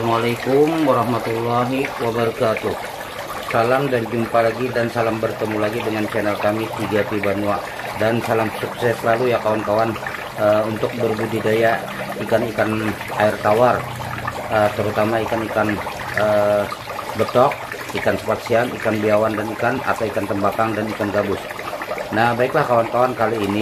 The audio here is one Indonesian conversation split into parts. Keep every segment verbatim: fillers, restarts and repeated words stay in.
Assalamualaikum warahmatullahi wabarakatuh. Salam dan jumpa lagi dan salam bertemu lagi dengan channel kami Tiga P Banua. Dan salam sukses selalu ya kawan-kawan, uh, untuk berbudidaya ikan-ikan air tawar, uh, terutama ikan-ikan uh, betok, ikan spasian, ikan biawan dan ikan atau ikan tembakang dan ikan gabus. Nah baiklah kawan-kawan, kali ini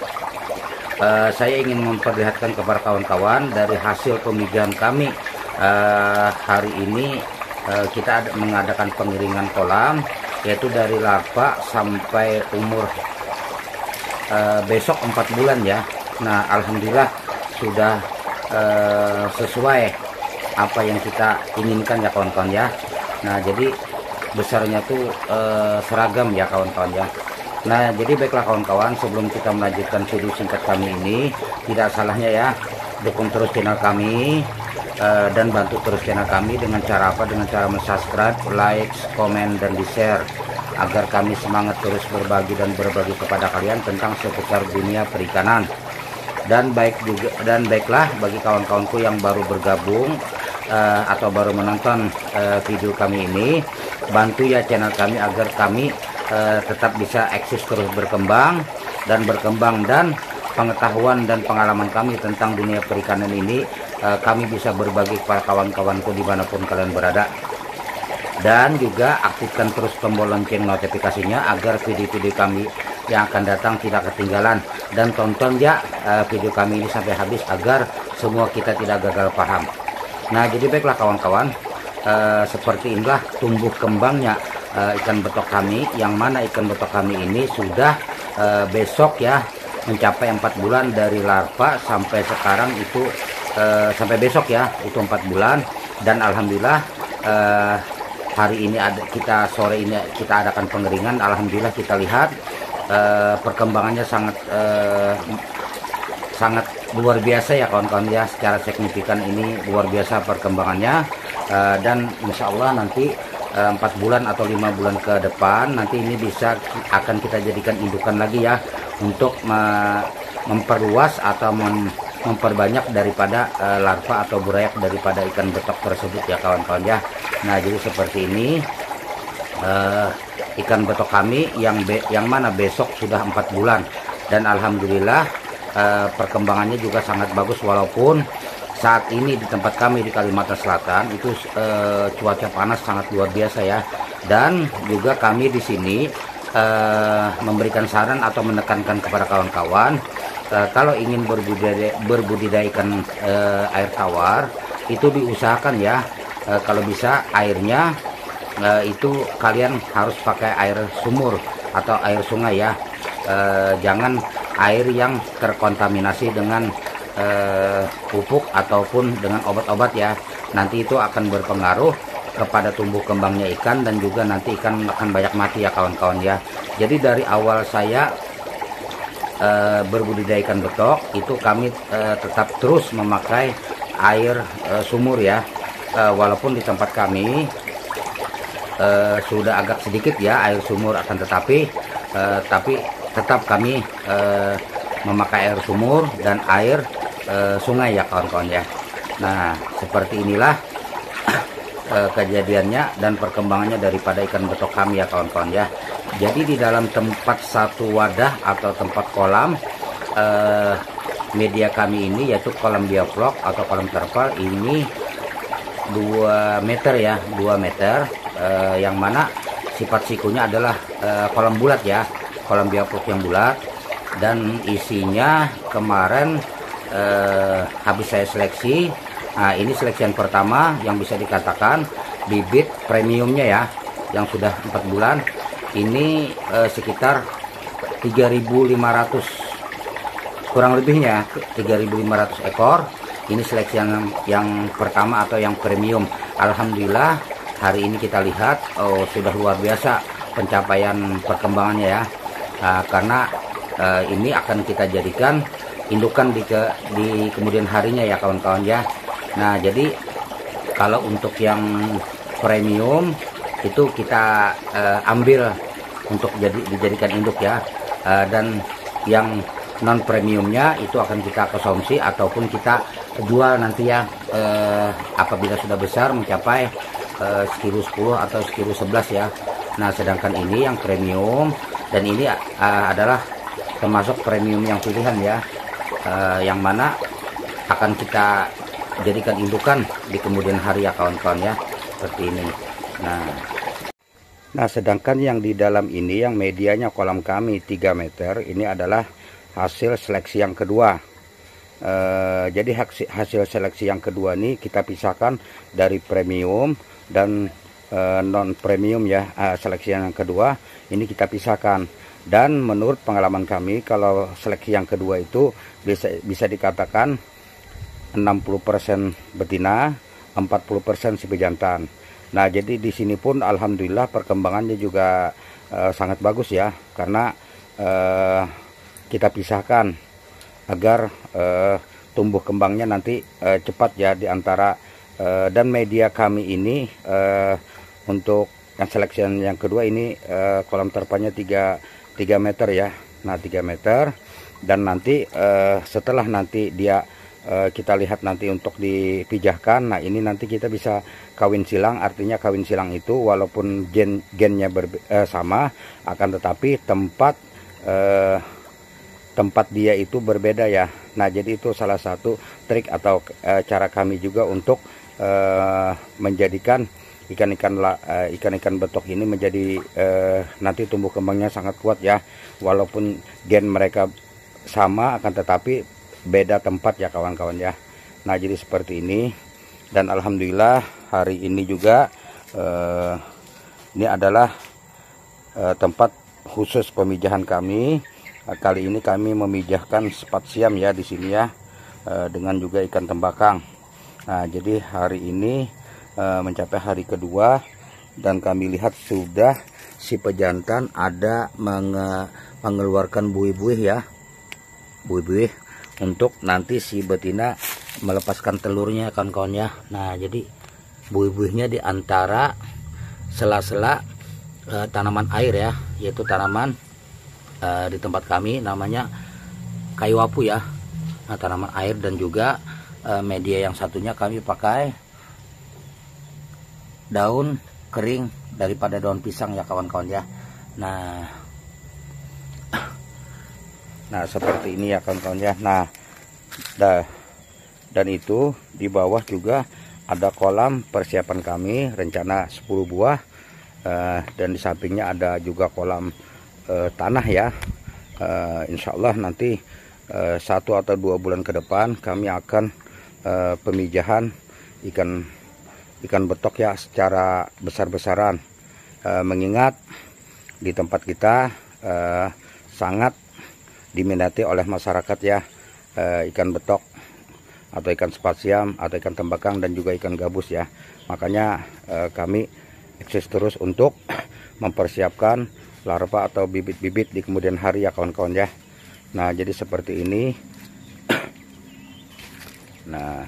uh, saya ingin memperlihatkan kepada kawan-kawan dari hasil pemijahan kami. Uh, hari ini uh, kita ada, mengadakan pengeringan kolam, yaitu dari larva sampai umur uh, besok empat bulan ya. Nah alhamdulillah sudah uh, sesuai apa yang kita inginkan ya kawan-kawan ya. Nah jadi besarnya tuh uh, seragam ya kawan-kawan ya. Nah jadi baiklah kawan-kawan, sebelum kita melanjutkan video singkat kami ini, tidak salahnya ya dukung terus channel kami. Uh, dan bantu terus channel kami dengan cara apa? Dengan cara subscribe, like, komen, dan di share agar kami semangat terus berbagi dan berbagi kepada kalian tentang seputar dunia perikanan. Dan baik juga dan baiklah bagi kawan-kawanku yang baru bergabung uh, atau baru menonton uh, video kami ini, bantu ya channel kami agar kami uh, tetap bisa eksis terus berkembang dan berkembang dan pengetahuan dan pengalaman kami tentang dunia perikanan ini uh, kami bisa berbagi kepada kawan-kawanku dimanapun kalian berada. Dan juga aktifkan terus tombol lonceng notifikasinya agar video-video kami yang akan datang tidak ketinggalan. Dan tonton ya uh, video kami ini sampai habis agar semua kita tidak gagal paham. Nah jadi baiklah kawan-kawan, uh, seperti inilah tumbuh kembangnya uh, ikan betok kami, yang mana ikan betok kami ini sudah uh, besok ya mencapai empat bulan dari larva sampai sekarang itu uh, sampai besok ya itu empat bulan. Dan alhamdulillah uh, hari ini ada kita sore ini kita adakan pengeringan. Alhamdulillah kita lihat uh, perkembangannya sangat uh, sangat luar biasa ya kawan-kawan ya, secara signifikan ini luar biasa perkembangannya. Uh, dan insya Allah nanti empat bulan atau lima bulan ke depan nanti ini bisa akan kita jadikan indukan lagi ya, untuk me memperluas atau mem memperbanyak daripada uh, larva atau burayak daripada ikan betok tersebut ya kawan-kawan ya. Nah jadi seperti ini uh, ikan betok kami yang be yang mana besok sudah empat bulan. Dan alhamdulillah uh, perkembangannya juga sangat bagus, walaupun saat ini di tempat kami di Kalimantan Selatan itu uh, cuaca panas sangat luar biasa ya. Dan juga kami di sini uh, memberikan saran atau menekankan kepada kawan-kawan, uh, kalau ingin berbudidaya, berbudidaya ikan uh, air tawar itu diusahakan ya, uh, kalau bisa airnya uh, itu kalian harus pakai air sumur atau air sungai ya. Uh, jangan air yang terkontaminasi dengan Uh, pupuk ataupun dengan obat-obat ya. Nanti itu akan berpengaruh kepada tumbuh kembangnya ikan dan juga nanti ikan akan banyak mati ya kawan-kawan ya. Jadi dari awal saya uh, berbudidaya ikan betok itu kami uh, tetap terus memakai air uh, sumur ya, uh, walaupun di tempat kami uh, sudah agak sedikit ya air sumur, akan tetapi uh, tapi tetap kami uh, memakai air sumur dan air e, sungai ya kawan-kawan ya. Nah seperti inilah e, kejadiannya dan perkembangannya daripada ikan betok kami ya kawan-kawan ya. Jadi di dalam tempat satu wadah atau tempat kolam e, media kami ini, yaitu kolam bioflok atau kolam terpal ini dua meter ya, dua meter, e, yang mana sifat sikunya adalah e, kolam bulat ya, kolam bioflok yang bulat. Dan isinya kemarin eh, habis saya seleksi. Nah ini seleksi yang pertama yang bisa dikatakan bibit premiumnya ya, yang sudah empat bulan ini eh, sekitar tiga ribu lima ratus kurang lebihnya, tiga ribu lima ratus ekor. Ini seleksi yang yang pertama atau yang premium. Alhamdulillah hari ini kita lihat oh sudah luar biasa pencapaian perkembangannya ya. Nah, karena Uh, ini akan kita jadikan indukan di, ke, di kemudian harinya ya kawan-kawan ya. Nah jadi kalau untuk yang premium itu kita uh, ambil untuk jadi dijadikan induk ya. Uh, dan yang non premiumnya itu akan kita konsumsi ataupun kita jual nanti ya, eh, apabila sudah besar mencapai eh, sekilo sepuluh atau sekilo sebelas ya. Nah sedangkan ini yang premium, dan ini uh, adalah termasuk premium yang pilihan ya, uh, yang mana akan kita jadikan indukan di kemudian hari ya kawan-kawan ya, seperti ini. Nah, nah sedangkan yang di dalam ini yang medianya kolam kami tiga meter ini adalah hasil seleksi yang kedua. Uh, jadi hasil seleksi yang kedua ini kita pisahkan dari premium dan uh, non premium ya. Uh, seleksi yang kedua ini kita pisahkan, dan menurut pengalaman kami kalau seleksi yang kedua itu bisa bisa dikatakan enam puluh persen betina, empat puluh persen si pejantan. Nah jadi di sini pun alhamdulillah perkembangannya juga uh, sangat bagus ya, karena uh, kita pisahkan agar uh, tumbuh kembangnya nanti uh, cepat ya di antara uh, dan media kami ini uh, untuk yang seleksi yang kedua ini uh, kolam terpalnya tiga meter ya. Nah tiga meter, dan nanti uh, setelah nanti dia uh, kita lihat nanti untuk dipijahkan. Nah ini nanti kita bisa kawin silang, artinya kawin silang itu walaupun gen gennya berbe uh, sama, akan tetapi tempat uh, tempat dia itu berbeda ya. Nah jadi itu salah satu trik atau e, cara kami juga untuk e, menjadikan ikan-ikan e, ikan-ikan betok ini menjadi e, nanti tumbuh kembangnya sangat kuat ya, walaupun gen mereka sama akan tetapi beda tempat ya kawan-kawan ya. Nah jadi seperti ini, dan alhamdulillah hari ini juga e, ini adalah e, tempat khusus pemijahan kami. Kali ini kami memijahkan sepat siam ya di sini ya, e, dengan juga ikan tembakang. Nah jadi hari ini e, mencapai hari kedua, dan kami lihat sudah si pejantan ada menge mengeluarkan buih-buih ya, buih-buih untuk nanti si betina melepaskan telurnya kawan-kawan ya. Nah jadi buih-buihnya di antara sela-sela e, tanaman air ya, yaitu tanaman Uh, di tempat kami namanya kayu wapu ya. Nah tanaman air, dan juga uh, media yang satunya kami pakai daun kering daripada daun pisang ya kawan-kawan ya. Nah nah seperti ini ya kawan-kawan ya. Nah dah, dan itu di bawah juga ada kolam persiapan kami rencana sepuluh buah, uh, dan di sampingnya ada juga kolam Uh, tanah ya. uh, Insya Allah nanti uh, satu atau dua bulan ke depan kami akan uh, pemijahan ikan ikan betok ya secara besar-besaran, uh, mengingat di tempat kita uh, sangat diminati oleh masyarakat ya, uh, ikan betok atau ikan sepat siam atau ikan tembakang dan juga ikan gabus ya. Makanya uh, kami eksis terus untuk mempersiapkan larva atau bibit-bibit di kemudian hari ya kawan-kawan ya. Nah jadi seperti ini. Nah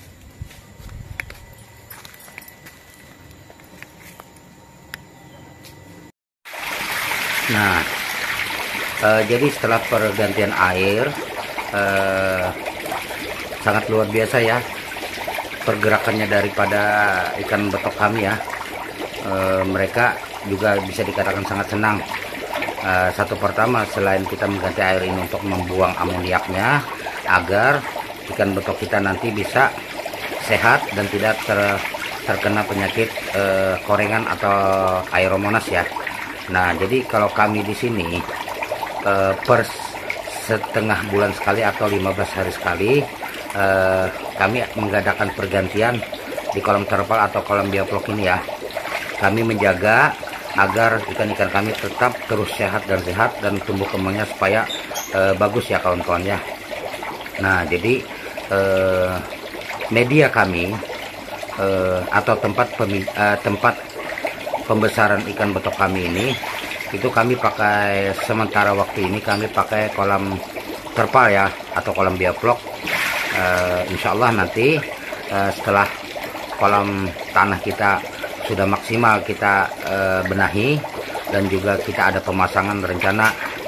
nah eh, jadi setelah pergantian air eh, sangat luar biasa ya pergerakannya daripada ikan betok kami ya. E, mereka juga bisa dikatakan sangat senang. E, satu pertama, selain kita mengganti air ini untuk membuang amoniaknya agar ikan betok kita nanti bisa sehat dan tidak ter, terkena penyakit e, korengan atau aeromonas ya. Nah jadi kalau kami di sini e, per setengah bulan sekali atau lima belas hari sekali e, kami mengadakan pergantian di kolam terpal atau kolam bioflok ini ya. Kami menjaga agar ikan-ikan kami tetap terus sehat dan sehat dan tumbuh kembangnya supaya e, bagus ya kawan-kawan ya. Nah jadi e, media kami e, atau tempat pemi, e, tempat pembesaran ikan betok kami ini itu kami pakai sementara waktu ini kami pakai kolam terpal ya atau kolam bioflok. E, insya Allah nanti e, setelah kolam tanah kita sudah maksimal kita e, benahi, dan juga kita ada pemasangan rencana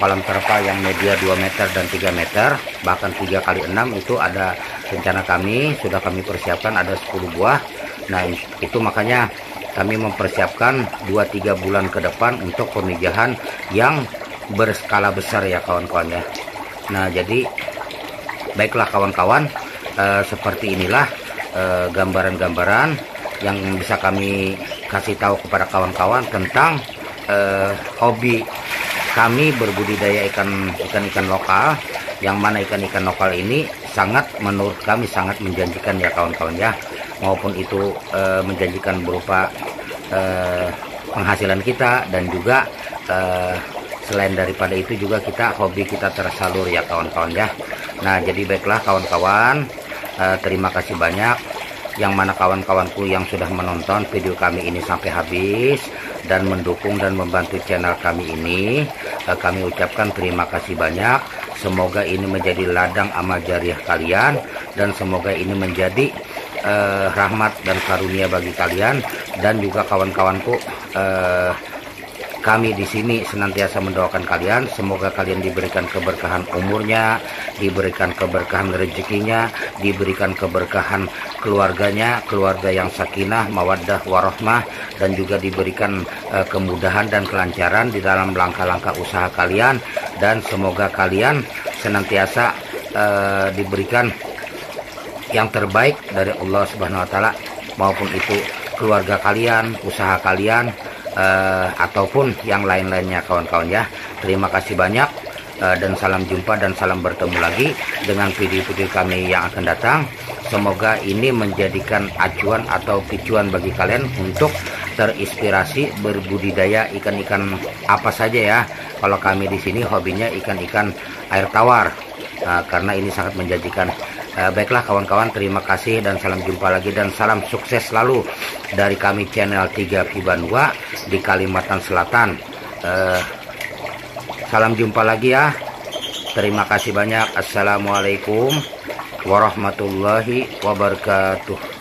kolam terpal yang media dua meter dan tiga meter, bahkan tiga kali enam itu ada rencana kami, sudah kami persiapkan ada sepuluh buah. Nah itu makanya kami mempersiapkan dua tiga bulan ke depan untuk pemijahan yang berskala besar ya kawan-kawan ya. Nah jadi baiklah kawan-kawan, eh, seperti inilah gambaran-gambaran eh, yang bisa kami kasih tahu kepada kawan-kawan tentang eh, hobi kami berbudidaya ikan ikan-ikan lokal, yang mana ikan-ikan lokal ini sangat menurut kami sangat menjanjikan ya kawan-kawan ya, maupun itu eh, menjanjikan berupa eh, penghasilan kita, dan juga eh, selain daripada itu juga kita hobi kita tersalur ya kawan-kawan ya. Nah jadi baiklah kawan-kawan, eh, terima kasih banyak yang mana kawan-kawanku yang sudah menonton video kami ini sampai habis dan mendukung dan membantu channel kami ini. Eh, kami ucapkan terima kasih banyak. Semoga ini menjadi ladang amal jariah kalian, dan semoga ini menjadi eh, rahmat dan karunia bagi kalian. Dan juga kawan-kawanku, eh, kami di sini senantiasa mendoakan kalian, semoga kalian diberikan keberkahan umurnya, diberikan keberkahan rezekinya, diberikan keberkahan keluarganya, keluarga yang sakinah, mawaddah, warahmah, dan juga diberikan uh, kemudahan dan kelancaran di dalam langkah-langkah usaha kalian, dan semoga kalian senantiasa uh, diberikan yang terbaik dari Allah Subhanahu wa taala, maupun itu keluarga kalian, usaha kalian, Uh, ataupun yang lain-lainnya kawan-kawan ya. Terima kasih banyak, uh, dan salam jumpa dan salam bertemu lagi dengan video-video kami yang akan datang. Semoga ini menjadikan acuan atau picuan bagi kalian untuk terinspirasi berbudidaya ikan-ikan apa saja ya. Kalau kami di sini hobinya ikan-ikan air tawar, uh, karena ini sangat menjanjikan. Uh, baiklah kawan-kawan, terima kasih dan salam jumpa lagi, dan salam sukses selalu dari kami channel tiga P Banua di Kalimantan Selatan. Uh, salam jumpa lagi ya. Terima kasih banyak. Assalamualaikum warahmatullahi wabarakatuh.